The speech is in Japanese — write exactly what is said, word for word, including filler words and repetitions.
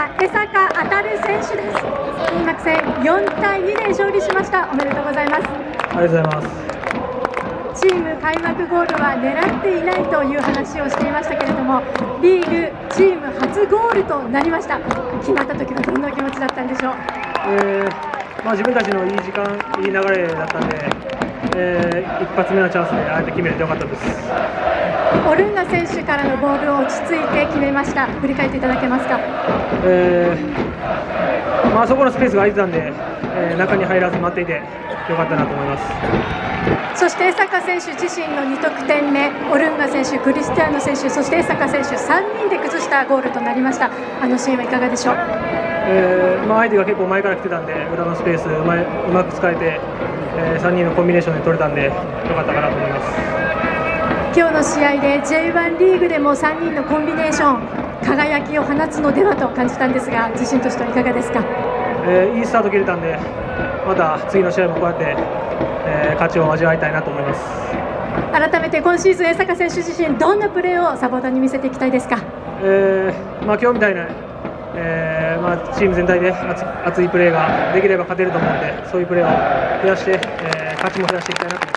は江坂渉選手です。開幕戦よんたいにで勝利しました。おめでとうございます。 ありがとうございます。 チーム開幕ゴールは狙っていないという話をしていましたけれども、リーグチーム初ゴールとなりました。決まった時はどんな気持ちだったんでしょう。 えーまあ、自分たちのいい時間、いい流れだったんで、えー、一発目のチャンスであえて決めれてよかったです。 オルンガ選手からのボールを落ち着いて決めました。振り返っていただけますか。 えーまあ、そこのスペースが空いてたんで、えー、中に入らず待っていてよかったなと思います。 そして江坂選手自身のに得点目、オルンガ選手、クリスティアーノ選手、そして江坂選手さんにんで崩したゴールとなりました。あのシーンはいかがでしょう。 えーまあ、相手が結構前から来てたんで、裏のスペースうまいうまく使えて、えー、さんにんのコンビネーションで取れたんでよかったかなと思います。 今日の試合で ジェイワン リーグでもさんにんのコンビネーション、輝きを放つのではと感じたんですが、自信としてはいかがですか。 えー、いいスタート切れたんで、また次の試合もこうやって、えー、勝ちを味わいたいなと思います。 改めて今シーズン江坂選手自身どんなプレーをサポーターに見せていきたいですか。 えーまあ、今日みたいな、えーまあ、チーム全体で 熱, 熱いプレーができれば勝てると思うので、そういうプレーを増やして、えー、勝ちも増やしていきたいなと思います。